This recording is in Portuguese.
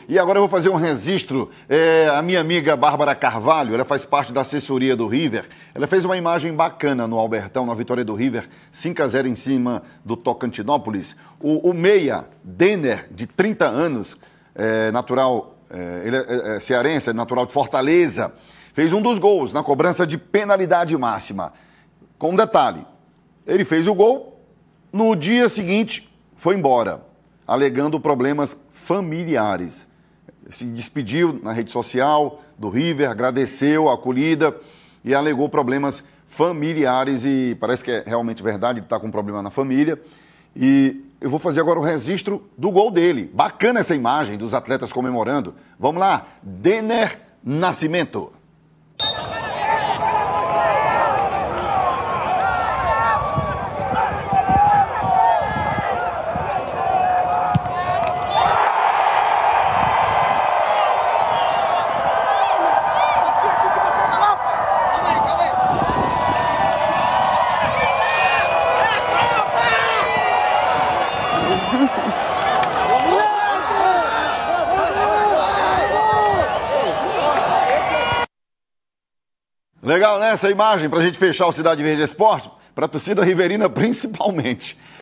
E agora eu vou fazer um registro. A minha amiga Bárbara Carvalho, ela faz parte da assessoria do River. Ela fez uma imagem bacana no Albertão, na vitória do River, 5-0 em cima do Tocantinópolis. O meia, Denner, de 30 anos, natural, ele é cearense, é natural de Fortaleza, fez um dos gols na cobrança de penalidade máxima. Com um detalhe, ele fez o gol, no dia seguinte foi embora, alegando problemas familiares. Se despediu na rede social do River, agradeceu a acolhida e alegou problemas familiares, e parece que é realmente verdade, ele está com um problema na família. E eu vou fazer agora o registro do gol dele. Bacana essa imagem dos atletas comemorando. Vamos lá, Denner Nascimento. Legal, né, essa imagem, para a gente fechar o Cidade Verde Esporte, para a torcida riverina principalmente.